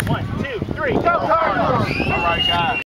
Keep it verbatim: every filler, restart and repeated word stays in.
One, two, three, go Cardinals! All right, guys.